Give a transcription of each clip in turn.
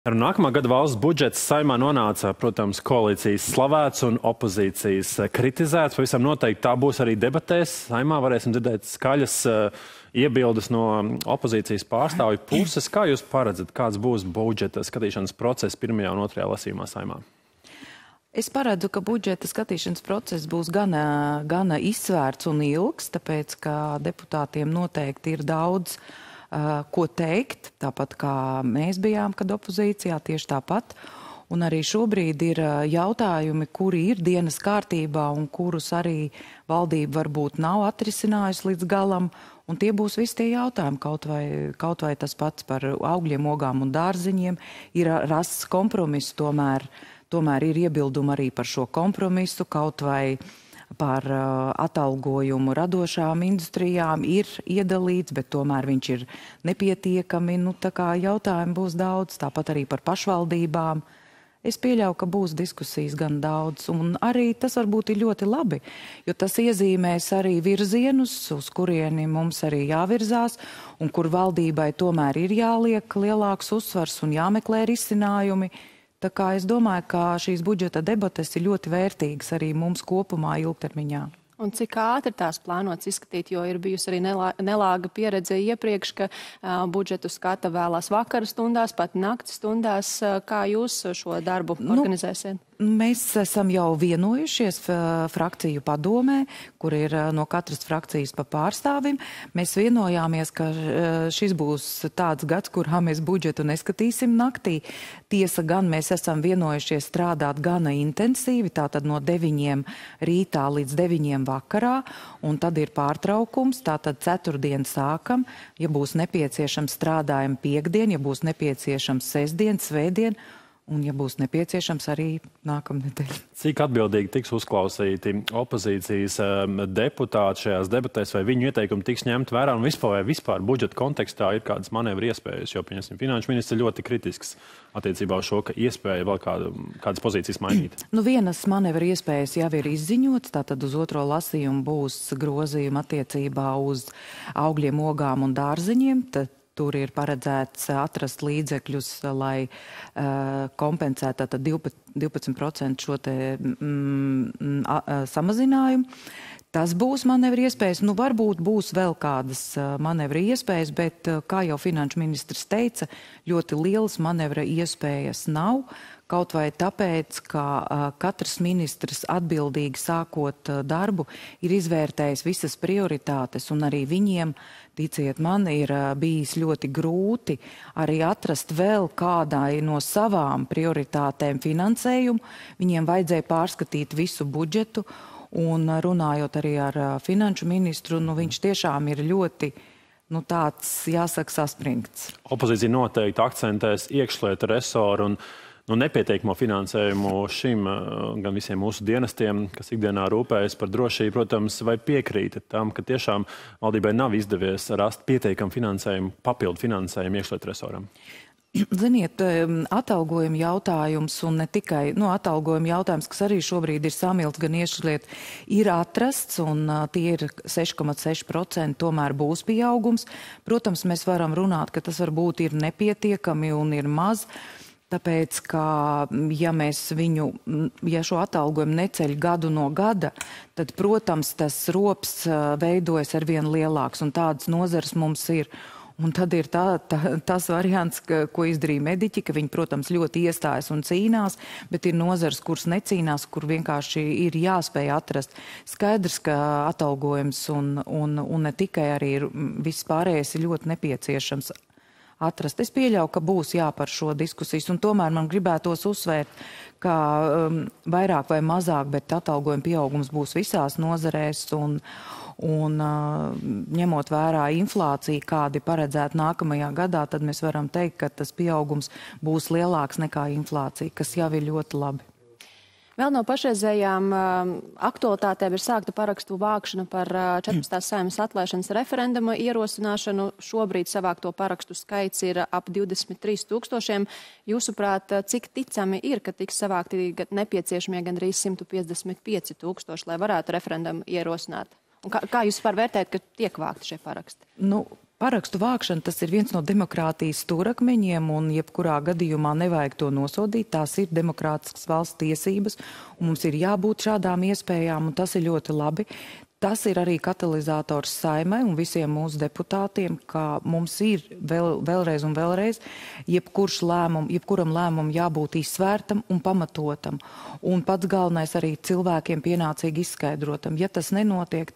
Ar nākamā gada valsts budžets Saeimā nonāca, protams, koalīcijas slavēts un opozīcijas kritizēts. Pavisam noteikti tā būs arī debatēs. Saeimā varēsim dzirdēt skaļas iebildes no opozīcijas pārstāvju puses. Kā jūs paredzat, kāds būs budžeta skatīšanas process pirmajā un otrajā lasījumā Saeimā? Es paredzu, ka budžeta skatīšanas process būs gana izsvērts un ilgs, tāpēc, ka deputātiem noteikti ir daudz ko teikt, tāpat kā mēs bijām, kad opozīcijā, tieši tāpat. Un arī šobrīd ir jautājumi, kuri ir dienas kārtībā un kurus arī valdība varbūt nav atrisinājusi līdz galam. Un tie būs visi tie jautājumi, kaut vai tas pats par augļiem, ogām un dārziņiem. Ir rasts kompromiss, tomēr ir iebildumi arī par šo kompromisu, kaut vai par atalgojumu radošām industrijām ir iedalīts, bet tomēr viņš ir nepietiekami. Tā kā jautājumi būs daudz, tāpat arī par pašvaldībām. Es pieļauju, ka būs diskusijas gan daudz, un arī tas varbūt ir ļoti labi, jo tas iezīmēs arī virzienus, uz kurieni mums arī jāvirzās, un kur valdībai tomēr ir jāliek lielāks uzsvars un jāmeklē risinājumi. Tā kā es domāju, ka šīs budžeta debates ir ļoti vērtīgas arī mums kopumā ilgtermiņā. Un cik ātri tās plānots izskatīt, jo ir bijusi arī nelāga pieredze iepriekš, ka budžetu skata vēlās vakara stundās, pat nakts stundās. Kā jūs šo darbu organizēsiet? Mēs esam jau vienojušies frakciju padomē, kur ir no katras frakcijas pa pārstāvim. Mēs vienojāmies, ka šis būs tāds gads, kurā mēs budžetu neskatīsim naktī. Tiesa gan mēs esam vienojušies strādāt gana intensīvi, tātad no 9 rītā līdz 9 vakarā, un tad ir pārtraukums, tātad ceturtdien sākam, ja būs nepieciešams strādājam piekdien, ja būs nepieciešams sestdien, svētdien, un, ja būs nepieciešams, arī nākamnedēļ. Cik atbildīgi tiks uzklausīti opozīcijas deputāti šajās debatēs, vai viņu ieteikumi tiks ņemt vērā, un vispār budžeta kontekstā ir kādas manevru iespējas, jo, pieņemsim, finanšu ministrs ir ļoti kritisks attiecībā uz šo, ka iespēja vēl kādas pozīcijas mainīt. Vienas manevru iespējas jau ir izziņotas, tātad uz otro lasījumu būs grozījuma attiecībā uz augļiem, ogām un dārziņiem. Tur ir paredzēts atrast līdzekļus, lai kompensētu 12% šo te samazinājumu. Tas būs manevri iespējas. Varbūt būs vēl kādas manevri iespējas, bet, kā jau finanšu ministrs teica, ļoti lielas manevra iespējas nav. Kaut vai tāpēc, ka katrs ministrs atbildīgi sākot darbu ir izvērtējis visas prioritātes, un arī viņiem, ticiet man, ir bijis ļoti grūti arī atrast vēl kādai no savām prioritātēm finansējumu. Viņiem vajadzēja pārskatīt visu budžetu, un runājot arī ar finanšu ministru, viņš tiešām ir ļoti tāds, jāsaka, saspringts. Opozīcija noteikti akcentēs iekšlietu resoru un nepietiekamo finansējumu šim gan visiem mūsu dienestiem, kas ikdienā rūpējas par drošību, protams, vai piekrītat tam, ka tiešām valdībai nav izdevies rast pietiekamu finansējumu, papildu finansējumu iekšlietu resoram? Ziniet, atalgojuma jautājums un ne tikai atalgojuma jautājums, kas arī šobrīd ir samilts gan iekšliet, ir atrasts, un tie ir 6,6%, tomēr būs pieaugums. Protams, mēs varam runāt, ka tas varbūt ir nepietiekami un ir maz. Tāpēc, ka ja šo atalgojumu neceļ gadu no gada, tad, protams, tas rops veidojas arvien lielāks, un tādas nozares mums ir. Un tad ir tas variants, ko izdarīja mediķi, ka viņi, protams, ļoti iestājas un cīnās, bet ir nozares, kuras necīnās, kur vienkārši ir jāspēj atrast. Skaidrs, ka atalgojums un ne tikai arī viss pārējais ir ļoti nepieciešams atrast. Es pieļauju, ka būs par šo diskusijas, un tomēr man gribētos uzsvērt, ka vairāk vai mazāk, bet atalgojuma pieaugums būs visās nozarēs, un ņemot vērā inflāciju, kādi paredzēti nākamajā gadā, tad mēs varam teikt, ka tas pieaugums būs lielāks nekā inflācija, kas jau ir ļoti labi. Vēl no pašreizējām aktualitātēm ir sākta parakstu vākšana par 14. Saeimas atlaišanas referenduma ierosināšanu. Šobrīd savākto parakstu skaits ir ap 23 000. Jūsuprāt, cik ticami ir, ka tiks savākti nepieciešamie gandrīz 155 000, lai varētu referendumu ierosināt? Un kā jūs vispār vērtējat, ka tiek vākti šie paraksti? Parakstu vākšana, tas ir viens no demokrātijas stūrakmeņiem, un jebkurā gadījumā nevajag to nosodīt. Tās ir demokrātiskas valsts tiesības, un mums ir jābūt šādām iespējām, un tas ir ļoti labi. Tas ir arī katalizators Saimai un visiem mūsu deputātiem, ka mums ir vēlreiz un vēlreiz jebkuram lēmumam jābūt izsvērtam un pamatotam. Un pats galvenais arī cilvēkiem pienācīgi izskaidrotam. Ja tas nenotiek,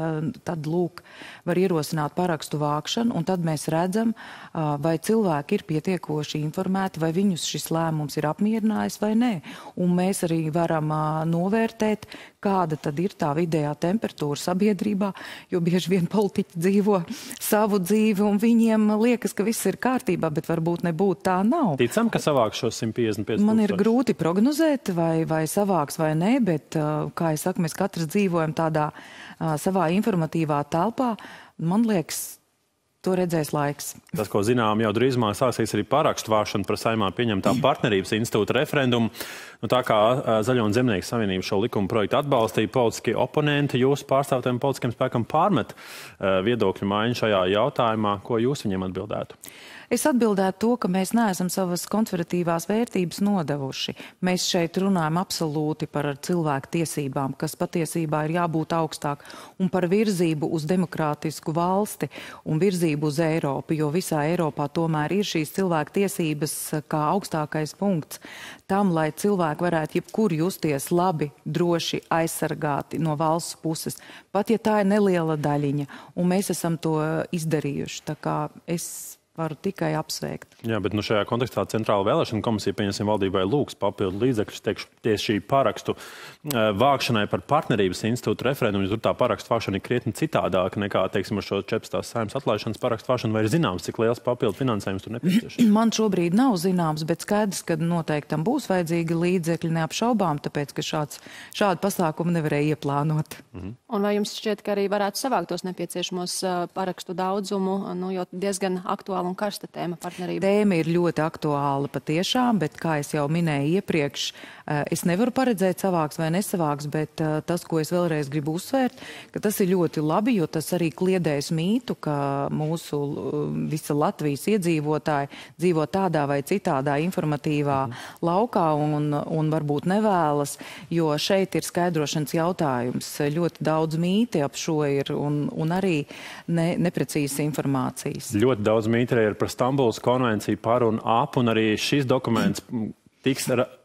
tad lūk, var ierosināt parakstu vākšanu, un tad mēs redzam, vai cilvēki ir pietiekoši informēti, vai viņus šis lēmums ir apmierinājis vai nē. Un mēs arī varam novērtēt, kāda tad ir tā vidējā temperatūra sabiedrībā, jo bieži vien politiķi dzīvo savu dzīvi un viņiem liekas, ka viss ir kārtībā, bet varbūt nebūtu tā nav. Ticam, ka savāks šos 155 000? Man ir grūti prognozēt, vai savāks vai nē, bet, kā es saku, mēs katrs dzīvojam tādā savā informatīvā telpā. Man liekas, to redzēs laiks. Tas, ko zinām, jau drīzumā sāksies arī parakstu vākšana par Saimā pieņemtā partnerības institūta referendumu. Tā kā Zaļo un Zemnieku savienība šo likuma projektu atbalstīja, politiskie oponenti jūsu pārstāvtiem politiskiem spēkam pārmet viedokļu maiņu šajā jautājumā. Ko jūs viņiem atbildētu? Es atbildētu to, ka mēs neesam savas konservatīvās vērtības nodevuši. Mēs šeit runājam absolūti par cilvēku tiesībām, kas patiesībā ir jābūt augstāk, un par virzību uz demokrātisku valsti un virzību uz Eiropu, jo visā Eiropā tomēr ir šīs cilvēku tiesības kā augstākais punkts tam, lai cilvēki varētu jebkur justies labi, droši aizsargāti no valsts puses, pat ja tā ir neliela daļiņa, un mēs esam to izdarījuši. Tā kā es varu tikai apsveikt. Jā, bet šajā kontekstā Centrāla vēlēšana komisija, pieņemsim, valdībai lūgs papildu līdzekļus tieši šī parakstu vākšanai par partnerības institūtu referendumu, jo tur tā parakstu vākšana ir krietni citādāka nekā, teiksim, ar šo 14. Saeimas atlaišanas parakstu vākšanu, vai ir zināms, cik liels papildu finansējums tur nepieciešams? Man šobrīd nav zināms, bet skaidrs, ka noteikti tam būs vajadzīgi līdzekļi neapšaubām, tāpēc, ka šādu pasākumu nevarēja ieplānot. Un vai jums šķiet, ka arī varētu savākt tos nepieciešamos parakstu daudzumu, jo diezgan aktuāli un karsta tēma partnerība? Tēma ir ļoti aktuāla patiešām, bet, kā es jau minēju iepriekš, es nevaru paredzēt savāks vai nesavāks, bet tas, ko es vēlreiz gribu uzsvērt, ka tas ir ļoti labi, jo tas arī kliedēs mītu, ka mūsu visa Latvijas iedzīvotāji dzīvo tādā vai citādā informatīvā laukā un varbūt nevēlas, jo šeit ir skaidrošanas jautājums. Ļoti daudz mīti ap šo ir un arī neprecīzas informācijas. Ļoti daudz mīti ir par Stambulas konvenciju par un ap, un arī šis dokuments tiks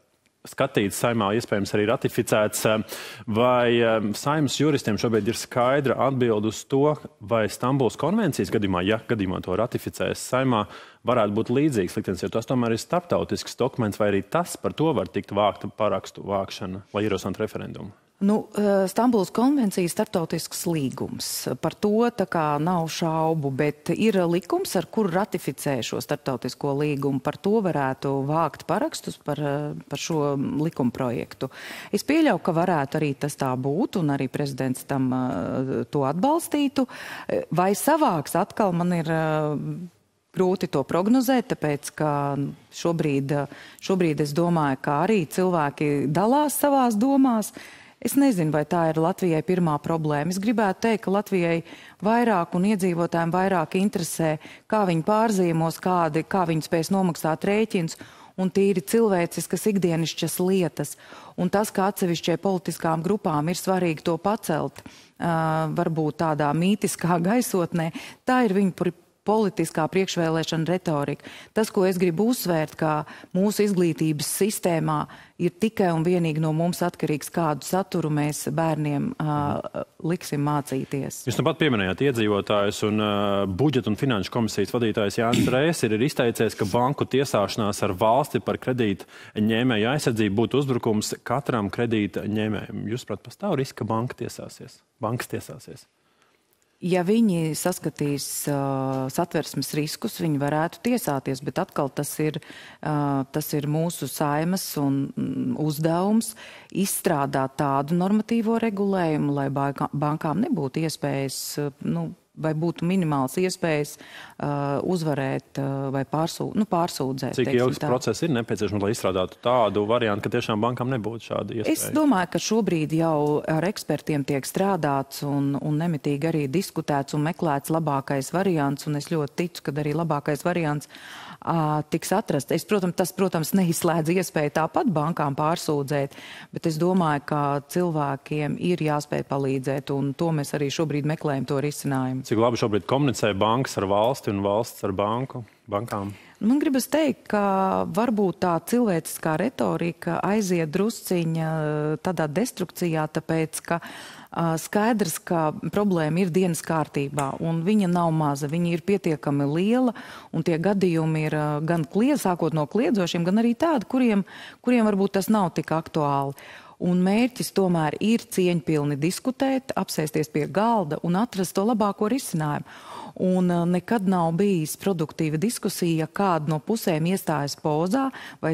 skatīts Saimā, iespējams arī ratificēts. Vai Saimas juristiem šobrīd ir skaidra atbilde uz to, vai Stambulas konvencijas gadījumā, ja gadījumā to ratificēs Saimā, varētu būt līdzīgs liktenis, jo tas tomēr ir starptautisks dokuments, vai arī tas par to var tikt vākta parakstu vākšana, lai ierosinātu referendumu? Stambulas konvencija ir starptautisks līgums. Par to tā kā nav šaubu, bet ir likums, ar kuru ratificē šo starptautisko līgumu. Par to varētu vākt parakstus par šo likuma projektu. Es pieļauju, ka varētu arī tas tā būt, un arī prezidents tam to atbalstītu. Vai savāks atkal man ir grūti to prognozēt, tāpēc, ka šobrīd es domāju, ka arī cilvēki dalās savās domās. Es nezinu, vai tā ir Latvijai pirmā problēma. Es gribētu teikt, ka Latvijai vairāk un iedzīvotājiem vairāk interesē, kā viņi pārzīmos, kā viņi spēs nomaksāt rēķins un tīri cilvēciskas ikdienišķas lietas. Un tas, ka atsevišķai politiskām grupām ir svarīgi to pacelt, varbūt tādā mītiskā gaisotnē, tā ir viņu politiskā priekšvēlēšana retorika. Tas, ko es gribu uzsvērt, ka mūsu izglītības sistēmā ir tikai un vienīgi no mums atkarīgs, kādu saturu mēs bērniem liksim mācīties. Jūs pat pieminējāt iedzīvotājus, un budžeta un finanšu komisijas vadītājs Jānis Rēs ir izteicies, ka banku tiesāšanās ar valsti par kredīta ņēmēju aizsardzību būtu uzbrukums katram kredīta ņēmējam. Jūs, prāt, pastāv risks, ka bankas tiesāsies? Ja viņi saskatīs satversmes riskus, viņi varētu tiesāties, bet atkal tas ir mūsu Saimas un uzdevums izstrādāt tādu normatīvo regulējumu, lai bankām nebūtu iespējas vai būtu minimāls iespējas uzvarēt vai pārsūdzēt. Cik ilgs process ir nepieciešams, lai izstrādātu tādu variantu, ka tiešām bankām nebūtu šāda iespēja? Es domāju, ka šobrīd jau ar ekspertiem tiek strādāts un nemitīgi arī diskutēts un meklēts labākais variants, un es ļoti ticu, ka arī labākais variants tiks atrast. Tas, protams, neizslēdz iespēju tāpat bankām pārsūdzēt, bet es domāju, ka cilvēkiem ir jāspēj palīdzēt, un to mēs arī šobrīd meklējam to risinājumu. Cik labi šobrīd komunicē bankas ar valsti un valsts ar bankām? Man gribas teikt, ka varbūt tā cilvēciskā retorika aiziet drusciņa tādā destrukcijā, tāpēc, ka skaidrs, ka problēma ir dienas kārtībā, un viņa nav maza, viņa ir pietiekami liela, un tie gadījumi ir gan sākot no kliedzošiem, gan arī tādi, kuriem varbūt tas nav tik aktuāli. Un mērķis tomēr ir cieņpilni diskutēt, apsēsties pie galda un atrast to labāko risinājumu. Un nekad nav bijis produktīva diskusija, ja kāda no pusēm iestājas pozā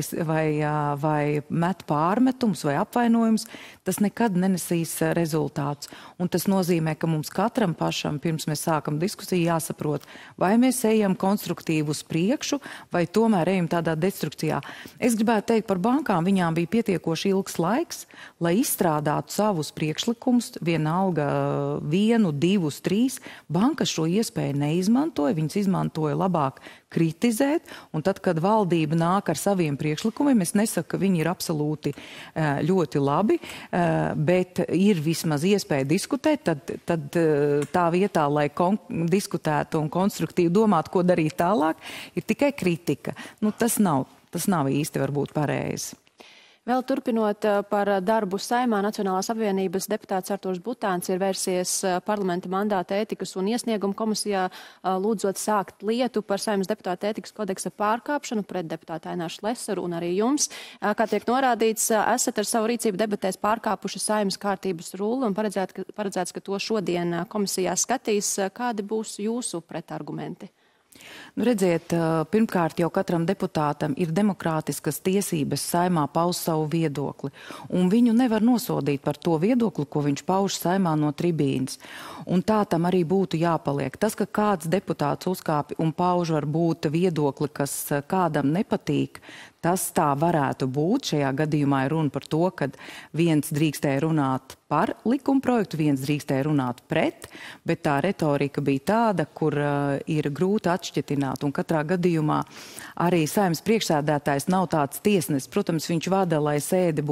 vai met pārmetums vai apvainojums, tas nekad nenesīs rezultāts. Un tas nozīmē, ka mums katram pašam, pirms mēs sākam diskusiju, jāsaprot, vai mēs ejam konstruktīvi uz priekšu, vai tomēr ejam tādā destrukcijā. Es gribētu teikt par bankām, viņām bija pietiekoši ilgs laiks, lai izstrādātu savus priekšlikumus, vienalga 1, 2, 3. Bankas šo iespēju neizmantoja, viņas izmantoja labāk kritizēt, un tad, kad valdība nāk ar saviem priekšlikumiem, es nesaku, ka viņi ir absolūti ļoti labi, bet ir vismaz iespēja diskutēt, tad tā vietā, lai diskutētu un konstruktīvi domātu, ko darīt tālāk, ir tikai kritika. Tas nav īsti varbūt pareizi. Vēl turpinot par darbu Saeimā, Nacionālās apvienības deputāts Arturs Butāns ir vērsies parlamenta mandāta ētikas un iesnieguma komisijā, lūdzot sākt lietu par Saeimas deputāta ētikas kodeksa pārkāpšanu pret deputātu Aināru Šlesaru un arī jums. Kā tiek norādīts, esat ar savu rīcību debatēs pārkāpuši Saeimas kārtības rulli un paredzēts, ka to šodien komisijā skatīs. Kādi būs jūsu pretargumenti? Redziet, pirmkārt jau katram deputātam ir demokrātiskas tiesības Saeimā paust savu viedokli, un viņu nevar nosodīt par to viedokli, ko viņš pauž Saeimā no tribīnas. Un tā tam arī būtu jāpaliek. Tas, ka kāds deputāts uzkāpj un pauž varbūt viedokli, kas kādam nepatīk, tas tā varētu būt. Šajā gadījumā ir runa par to, ka viens drīkstēja runāt par likumprojektu, viens drīkstēja runāt pret, bet tā retorika bija tāda, kur ir grūti atšķitināt. Un katrā gadījumā arī Saeimas priekšsēdētājs nav tāds tiesnesis. Protams, viņš vada, lai sēde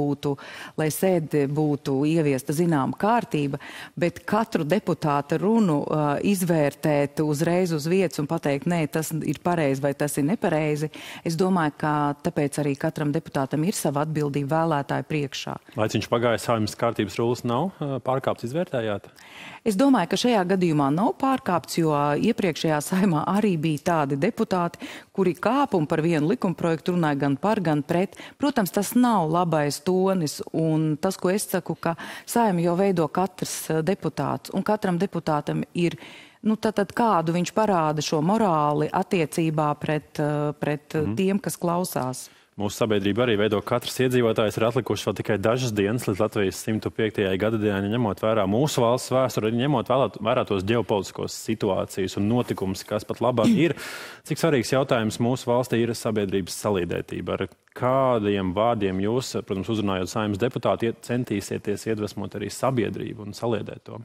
būtu ieviesta zināma kārtība, bet katru deputāta runu izvērtēt uzreiz uz vietas un pateikt, nē, tas ir pareizi vai tas ir nepareizi. Es domāju, ka tāpēc arī katram deputātam ir sava atbildība vēlētāju priekšā. Vai viņš pagāja Saeimas kārtības rulas nav pārkāpts, izvērtējāt? Es domāju, ka šajā gadījumā nav pārkāpts, jo iepriekšējā Saeimā arī bija tādi deputāti, kuri kāpa un par vienu likumprojektu runāja gan par, gan pret. Protams, tas nav labais tonis, un tas, ko es saku, ka Saeimu jau veido katrs deputāts, un katram deputātam ir tad kādu viņš parāda šo morāli attiecībā pret tiem, kas klausās. Mūsu sabiedrība arī veido katrs iedzīvotājs, ir atlikuši vēl tikai dažas dienas līdz Latvijas 105. gadadienai, ņemot vērā mūsu valsts vēsturi, ņemot vērā tos ģeopolitiskos situācijas un notikumus, kas pat labāk ir. Cik svarīgs jautājums mūsu valstī ir sabiedrības saliedētība? Ar kādiem vārdiem jūs, protams, uzrunājot Saeimas deputāti, centīsieties iedvesmot arī sabiedrību un saliedēt to?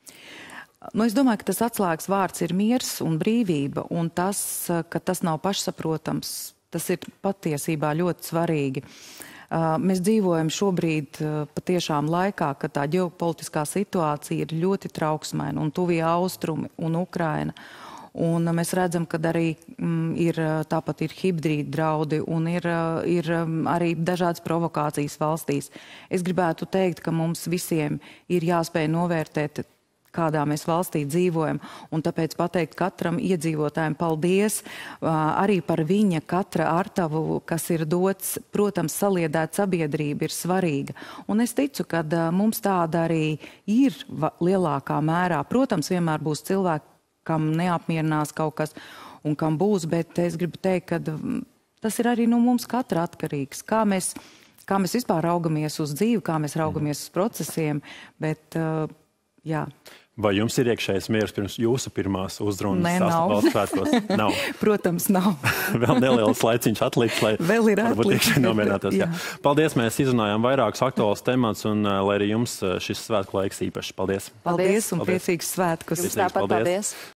Es domāju, ka tas atslēgas vārds ir miers un brīvība, un tas, ka tas nav pašsaprotams, tas ir patiesībā ļoti svarīgi. Mēs dzīvojam šobrīd patiešām laikā, kad tā ģeopolitiskā situācija ir ļoti trauksmaina, un tuvie austrumi un Ukraina. Un mēs redzam, ka arī tāpat ir hibrīdi draudi un ir arī dažādas provokācijas valstīs. Es gribētu teikt, ka mums visiem ir jāspēj novērtēt, kādā mēs valstī dzīvojam, un tāpēc pateikt katram iedzīvotājiem paldies arī par viņa katra artavu, kas ir dots. Protams, saliedēt sabiedrība ir svarīga, un es ticu, ka mums tāda arī ir lielākā mērā. Protams, vienmēr būs cilvēki, kam neapmierinās kaut kas un kam būs, bet es gribu teikt, ka tas ir arī no mums katra atkarīgs. Kā mēs vispār raugamies uz dzīvi, kā mēs raugamies uz procesiem, bet jā. Vai jums ir iekšējais miers pirms jūsu pirmās uzrunas? Nē, nav. Nav. Protams, nav. Vēl neliels laiciņš atliks, lai vēl ir varbūt atliks. iekšēji nomierinātos. Jā. Paldies, mēs izrunājām vairākus aktuālus temats, un lai arī jums šis svētku laiks īpaši. Paldies! Paldies un priecīgus svētkus! Jums tāpat paldies!